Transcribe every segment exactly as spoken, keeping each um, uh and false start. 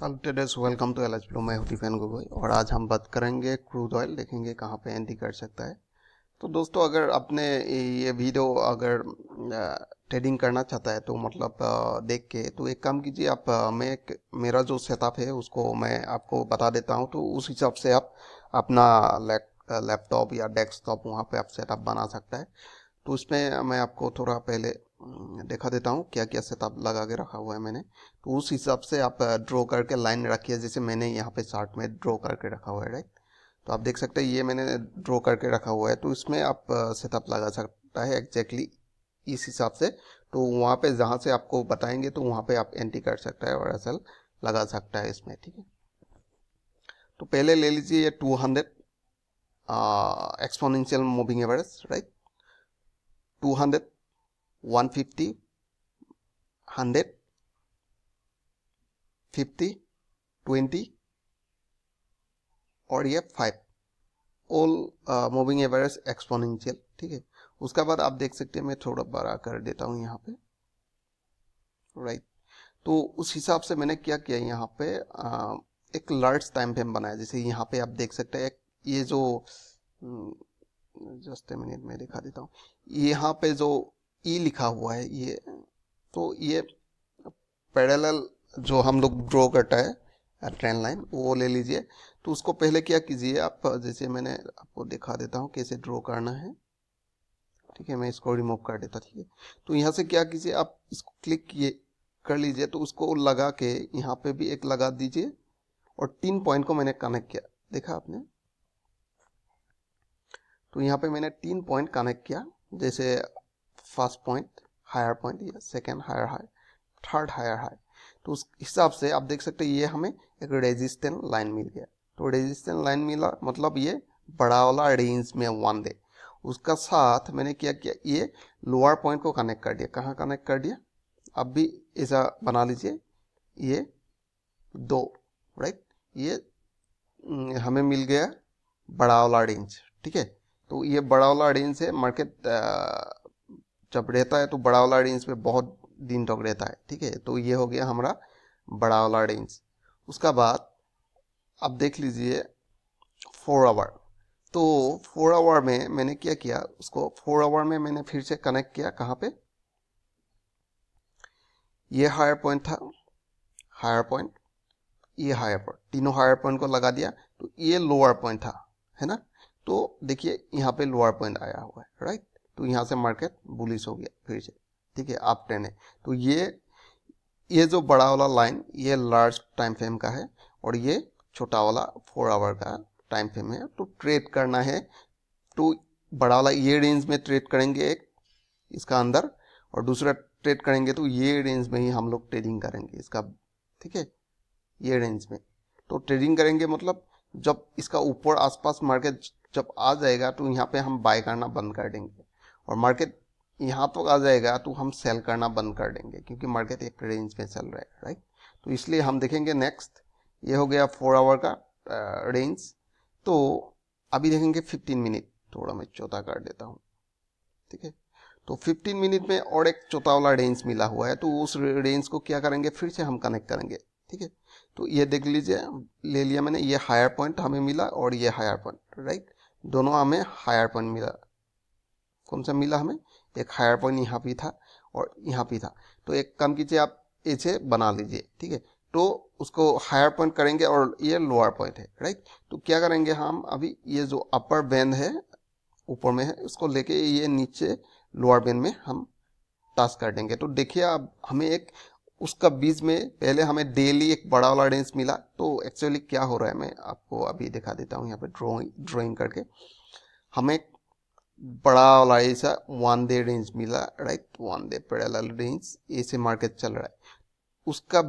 Hello traders, welcome to Alice Blue. मैं हूं fan Gogoi और आज हम बात करेंगे क्रूड ऑयल, देखेंगे कहां पे एंट्री कर सकता है। तो दोस्तों, अगर आपने ये वीडियो अगर ट्रेडिंग करना चाहता है तो मतलब देख के तो एक काम कीजिए आप, मैं एक मेरा जो सेटअप है उसको मैं आपको बता देता हूं, तो उस हिसाब से आप अपना लैपटॉप या डेस्कटॉप वहां पे आप सेटअप बना सकता है। तो उसमें मैं आपको थोड़ा पहले दिखा देता हूँ क्या क्या सेटअप लगा के रखा हुआ है मैंने। तो उस हिसाब से आप ड्रॉ करके लाइन रखिए, जैसे मैंने यहाँ पे चार्ट में ड्रॉ करके रखा हुआ है, राइट। तो आप देख सकते हैं ये मैंने ड्रॉ करके रखा हुआ है, तो इसमें आप सेटअप लगा सकता है एग्जैक्टली इस हिसाब से। तो वहाँ पे जहाँ से आपको बताएंगे तो वहाँ पे आप एंट्री कर सकता है और एसएल लगा सकता है इसमें, ठीक है। तो पहले ले लीजिए ये two hundred exponential moving average, right. Two hundred, one fifty, hundred, fifty, twenty और ये five, all moving average exponential, ठीक है। उसका बाद आप देख सकते हैं मैं थोड़ा बड़ा कर देता हूं यहाँ पे, राइट। तो उस हिसाब से मैंने क्या किया, यहाँ पे आ, एक लार्ज टाइम फ्रेम बनाया। जैसे यहाँ पे आप देख सकते हैं ये जो, जस्ट ए मिनट में दिखा देता हूँ, यहाँ पे जो ई लिखा हुआ है ये, तो ये पैरेलल जो हम लोग ड्रॉ करता है ट्रेंड लाइन, वो ले लीजिए। तो उसको पहले क्या कीजिए आप, जैसे मैंने आपको दिखा देता हूँ कैसे ड्रॉ करना है, ठीक है। मैं इसको रिमूव कर देता, ठीक है। तो यहाँ से क्या कीजिए आप, इसको क्लिक किए कर लीजिए, तो उसको लगा के यहाँ पे भी एक लगा दीजिए और तीन पॉइंट को मैंने कनेक्ट किया, देखा आपने। तो यहाँ पे मैंने तीन पॉइंट कनेक्ट किया, जैसे फर्स्ट पॉइंट हायर पॉइंट, या second higher high, third higher high. तो उस हिसाब से आप देख सकते हैं ये हमें एक रेजिस्टेंस लाइन मिल गया। तो रेजिस्टेंस लाइन मिला मतलब ये बड़ा वाला रेंज में वन डे, उसका साथ मैंने क्या किया, ये लोअर पॉइंट को कनेक्ट कर दिया। कहाँ कनेक्ट कर दिया, अब भी ऐसा बना लीजिए, ये दो, राइट। ये हमें मिल गया बड़ा वाला रेंज, ठीक है। तो ये बड़ा वाला रेंज है, मार्केट जब रहता है तो बड़ा वाला रेंज पे बहुत दिन तक रहता है, ठीक है। तो ये हो गया हमारा बड़ा वाला रेंज। उसका बाद अब देख लीजिए फोर आवर। तो फोर आवर में मैंने क्या किया, उसको फोर आवर में मैंने फिर से कनेक्ट किया। कहाँ पे, ये हायर पॉइंट था, हायर पॉइंट, ये हायर पॉइंट, तीनों हायर पॉइंट को लगा दिया। तो ये लोअर पॉइंट था, है ना। तो देखिए यहाँ पे लोअर पॉइंट आया हुआ है, राइट। तो यहाँ से मार्केट बुलिश हो गया फिर से, ठीक है, अप ट्रेंड है। तो ये ये जो बड़ा वाला लाइन ये लार्ज टाइम फ्रेम का है और ये छोटा वाला फोर आवर का टाइम फ्रेम है। तो ट्रेड करना है तो बड़ा वाला ये रेंज में ट्रेड करेंगे एक इसका अंदर, और दूसरा ट्रेड करेंगे तो ये रेंज में ही हम लोग ट्रेडिंग करेंगे इसका, ठीक है, ये रेंज में। तो ट्रेडिंग करेंगे मतलब जब इसका ऊपर आसपास मार्केट जब आ जाएगा तो यहाँ पे हम बाय करना बंद कर देंगे, और मार्केट यहाँ तक तो आ जाएगा तो हम सेल करना बंद कर देंगे, क्योंकि मार्केट एक रेंज में चल रहा है, राइट। तो इसलिए हम देखेंगे नेक्स्ट, ये हो गया फोर आवर का रेंज। तो अभी देखेंगे फिफ्टीन मिनट, थोड़ा मैं चौथा कर देता हूँ, ठीक है। तो फिफ्टीन मिनट में और एक चौथा वाला रेंज मिला हुआ है, तो उस रेंज को क्या करेंगे, फिर से हम कनेक्ट करेंगे, ठीक है। तो ये देख लीजिए, ले लिया मैंने, ये हायर पॉइंट हमें मिला और ये हायर पॉइंट, राइट। दोनों हमें हायर पॉइंट मिला। कौन सा मिला हमें, एक हायर पॉइंट यहाँ भी था और यहाँ भी था। तो एक काम कीजिए आप ऐसे बना लीजिए, ठीक है। तो उसको हायर पॉइंट करेंगे और ये लोअर पॉइंट है, राइट। तो क्या करेंगे हम, अभी ये जो अपर बैंड है ऊपर में है, उसको लेके ये नीचे लोअर बैंड में हम टच कर देंगे। तो देखिए अब हमें एक उसका बीच में पहले हमें डेली एक बड़ा वाला रेंज मिला। तो एक्चुअली क्या हो रहा है मैं आपको अभी दिखा देता हूँ, यहाँ पे ड्रॉइंग ड्रॉइंग करके हमें बड़ा वाला ऐसा वन डे रेंज मिला, right. One day parallel range, ऐसे मार्केट चल रहा है। उसका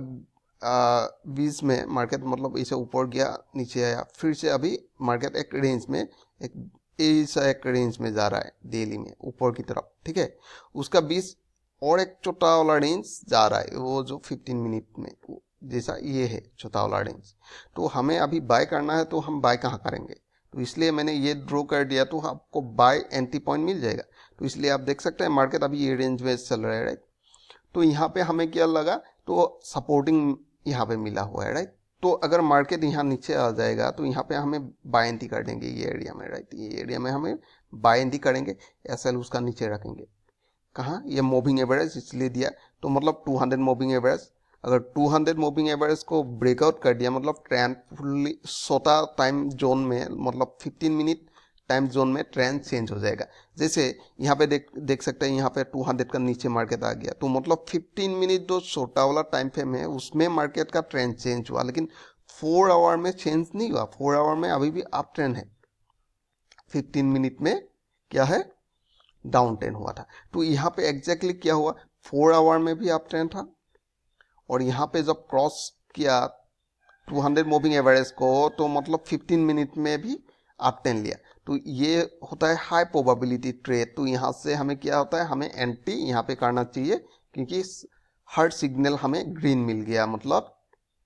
बीच में मार्केट मतलब ऐसे ऊपर गया नीचे आया, फिर से अभी मार्केट एक रेंज में एक ऐसा एक रेंज में जा रहा है डेली में ऊपर की तरफ, ठीक है। उसका बीच और एक छोटा वाला रेंज जा रहा है, वो जो फिफ्टीन मिनट में जैसा ये है छोटा वाला रेंज। तो हमें अभी बाय करना है, तो हम बाय कहाँ करेंगे, तो इसलिए मैंने ये ड्रॉ कर दिया, तो आपको बाय एंट्री पॉइंट मिल जाएगा। तो इसलिए आप देख सकते हैं मार्केट अभी ये रेंज में चल रहा है, राइट। तो यहाँ पे हमें क्या लगा, तो सपोर्टिंग यहाँ पे मिला हुआ है, राइट। तो अगर मार्केट यहाँ नीचे आ जाएगा तो यहाँ पे हमें बाय एंट्री कर देंगे ये एरिया में, राइट। ये एरिया में हमें बाय एंट्री करेंगे, एसएल उसका नीचे रखेंगे। कहाँ? ये मूविंग एवरेज इसलिए दिया, तो मतलब टू हंड्रेड मूविंग एवरेज। अगर टू हंड्रेड मूविंग एवरेज को ब्रेकआउट कर दिया, मतलब ट्रेंड फुल्ली सोता टाइम जोन में, मतलब फिफ्टीन मिनट टाइम जोन में ट्रेंड चेंज हो जाएगा। जैसे यहाँ पे देख देख सकते हैं, यहाँ पे टू हंड्रेड का नीचे मार्केट आ गया, तो मतलब फिफ्टीन मिनट जो छोटा वाला टाइम फ्रेम है उसमें मार्केट का ट्रेंड चेंज हुआ, लेकिन फोर आवर में चेंज नहीं हुआ। फोर आवर में अभी भी अप ट्रेंड है, फिफ्टीन मिनट में क्या है, डाउन ट्रेंड हुआ था। तो यहाँ पे एग्जैक्टली क्या हुआ, फोर आवर में भी अप ट्रेंड था, और यहाँ पे जब क्रॉस किया टू हंड्रेड मूविंग एवरेज को, तो मतलब फिफ्टीन मिनट में भी अप ट्रेंड लिया। तो ये होता है हाई प्रोबेबिलिटी ट्रेड। तो यहाँ से हमें क्या होता है, हमें एंटी यहाँ पे करना चाहिए, क्योंकि हर सिग्नल हमें ग्रीन मिल गया, मतलब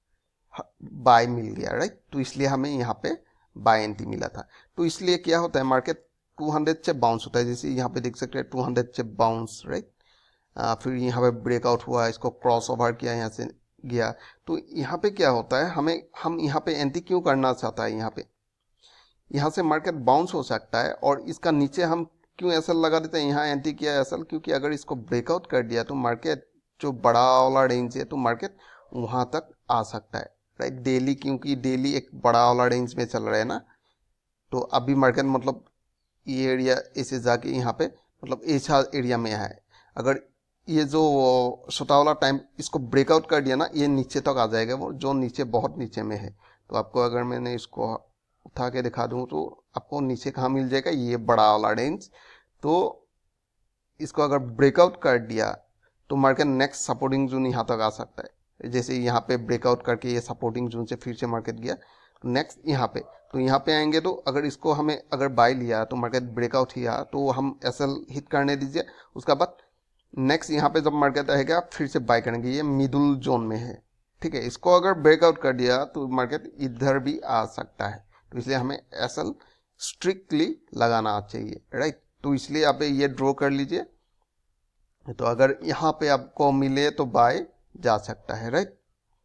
बाय मिल गया, राइट। तो इसलिए हमें यहाँ पे बाय एंटी मिला था। तो इसलिए क्या होता है, मार्केट टू हंड्रेड से बाउंस होता है, जैसे यहाँ पे देख सकते हैं टू हंड्रेड से बाउंस, राइट। फिर यहाँ पे ब्रेकआउट हुआ, इसको क्रॉस ओवर किया, यहाँ से गया। तो यहाँ पे क्या होता है, हमें हम यहाँ पे एंटी क्यों करना चाहता है, यहाँ पे यहाँ से मार्केट बाउंस हो सकता है, और इसका नीचे हम क्यों एसएल लगा देते हैं, यहाँ एंटी किया एसएल, क्योंकि अगर इसको ब्रेकआउट कर दिया तो मार्केट जो बड़ा वाला रेंज है, तो मार्केट वहां तक आ सकता है, राइट। डेली, क्योंकि डेली एक बड़ा वाला रेंज में चल रहा है ना, तो अभी मार्केट मतलब ये एरिया ऐसे जाके यहाँ पे मतलब ऐसा एरिया में है। अगर ये जो छोटा वाला टाइम इसको ब्रेकआउट कर दिया ना, ये नीचे तक आ जाएगा, वो जो नीचे बहुत नीचे में है। तो आपको अगर मैंने इसको उठा के दिखा दूं तो आपको नीचे कहाँ मिल जाएगा, ये बड़ा वाला रेंज। तो इसको अगर ब्रेकआउट कर दिया तो मार्केट नेक्स्ट सपोर्टिंग जोन यहाँ तक आ सकता है। जैसे यहाँ पे ब्रेकआउट करके ये सपोर्टिंग जोन से फिर से मार्केट गया, नेक्स्ट यहाँ पे, तो यहाँ पे आएंगे, तो अगर इसको हमें अगर बाय लिया तो मार्केट ब्रेकआउट किया तो हम एसएल हिट करने दीजिए। उसका बाद नेक्स्ट यहाँ पे जब मार्केट आएगा फिर से बाय करेंगे, ये मिडल जोन में है, ठीक है। इसको अगर ब्रेकआउट कर दिया तो मार्केट इधर भी आ सकता है, तो इसलिए हमें एसएल स्ट्रिक्टली लगाना चाहिए, राइट। तो इसलिए आप ये ड्रॉ कर लीजिए, तो अगर यहाँ पे आपको मिले तो बाय जा सकता है, राइट,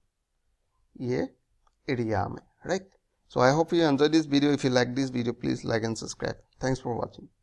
ये एरिया में, right. So I hope you enjoyed this video. If you like this video, please like and subscribe. Thanks for watching.